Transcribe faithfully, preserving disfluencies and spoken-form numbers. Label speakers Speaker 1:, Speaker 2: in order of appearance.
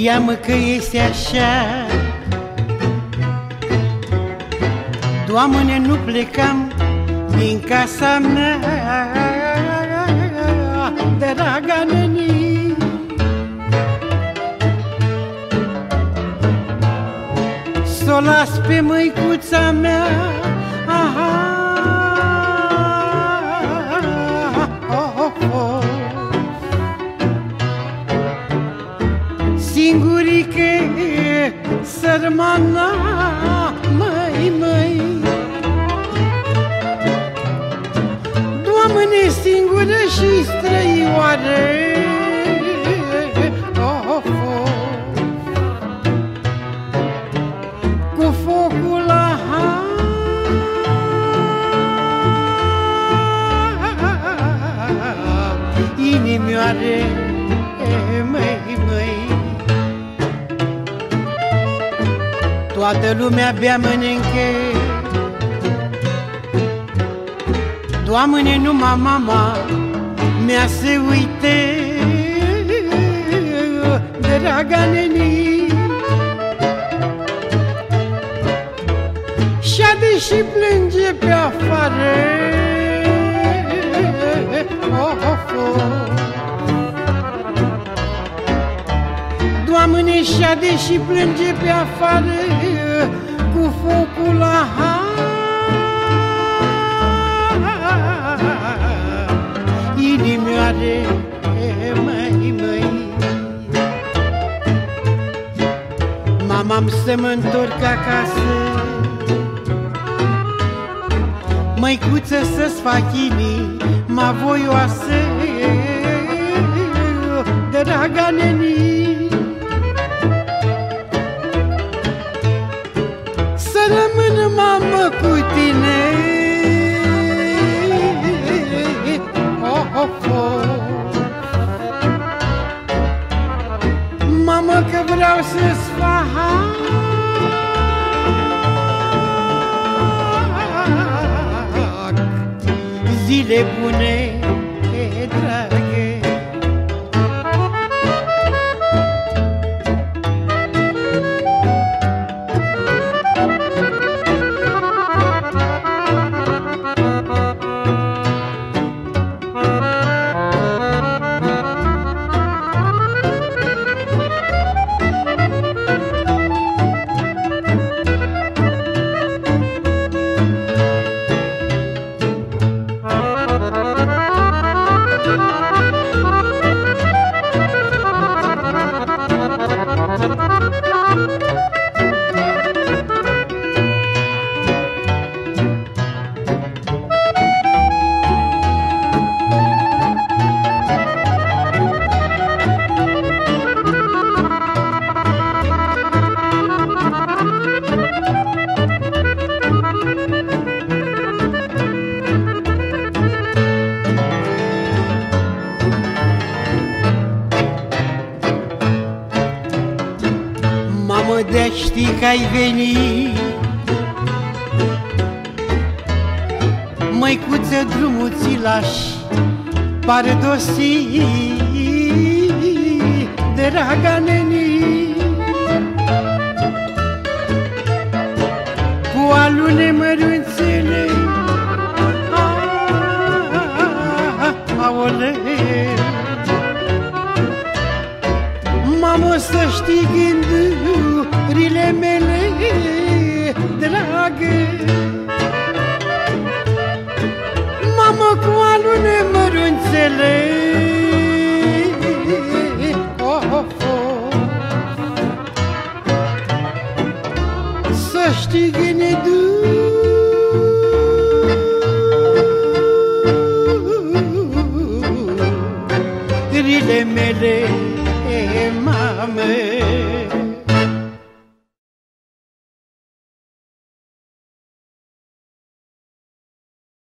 Speaker 1: Știam că este așa. Doamne, nu plecam din casa mea, draga neni. S-o las pe măicuța mea, aha, oh, oh, oh. Singurică, sărmana, măi, măi. Doamne, singură și străioară, oh, oh, oh. Cu focul la inimioare, măi, măi. Toată lumea bea, mănâncă, Doamne, numai mama mea se uite, draga neni. Șade și plânge pe afară, oh, oh, oh. Doamne, șade și plânge pe afară, cu focul la inimioare, măi, măi. Mama-mi să mă întorc acasă, măicuță să-ți fac inima voioasă, draga neni. Să rămân, mamă, cu tine, oh, oh, oh. Mamă, că vreau să-ți fac zile bune, dragă. Mamă, de-a ști că ai venit, măicuță, drumul ți lași pardosi, draga neni. Cu alune mărunțele, aole. Mamă, să știi gândurile mele, dragă. Mamă, cu alune mărunțele, oh, oh, oh. Să știi gândurile mele,